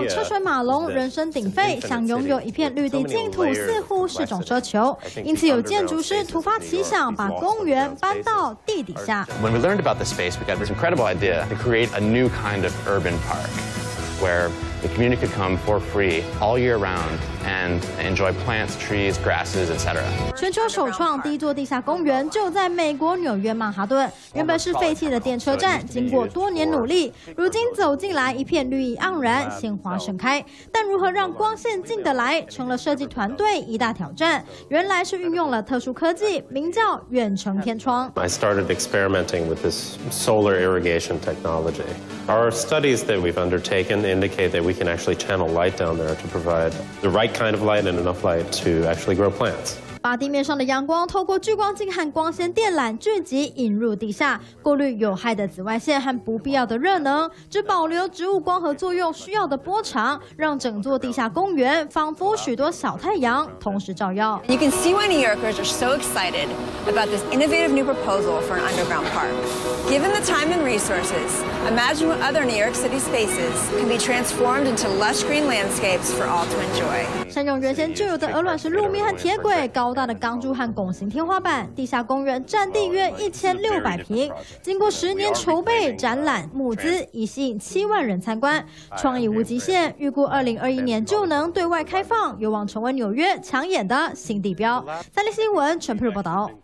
上车水马龙、人声鼎沸，想拥有一片绿地净土似乎是种奢求。因此，有建筑师突发奇想，把公园搬到地底下。 When we learned about the space, we got this incredible idea to create a new kind of urban park, where the community could come for free all year round and enjoy plants, trees, grasses, etc. 全球首创第一座地下公园就在美国纽约曼哈顿，原本是废弃的电车站，经过多年努力，如今走进来一片绿意盎然，鲜花盛开。但如何让光线进得来，成了设计团队一大挑战。原来是运用了特殊科技，名叫远程天窗。 I started experimenting with this solar irrigation technology. Our studies that we've undertaken indicate that we can actually channel light down there to provide the right kind of light and enough light to actually grow plants. 把地面上的阳光透过聚光镜和光纤电缆聚集引入地下，过滤有害的紫外线和不必要的热能，只保留植物光合作用需要的波长，让整座地下公园仿佛许多小太阳同时照耀。 You can see why New Yorkers are so excited about this innovative new proposal for an underground park. Given the time and resources, imagine what other New York City spaces can be transformed into lush green landscapes for all to enjoy. 善用原先就有的鹅卵石路面和铁轨，高大的钢柱和拱形天花板，地下公园占地约1600平。经过10年筹备、展览、募资，已吸引7万人参观，创意无极限。预估2021年就能对外开放，有望成为纽约抢眼的新地标。3立新闻陈佩如报道。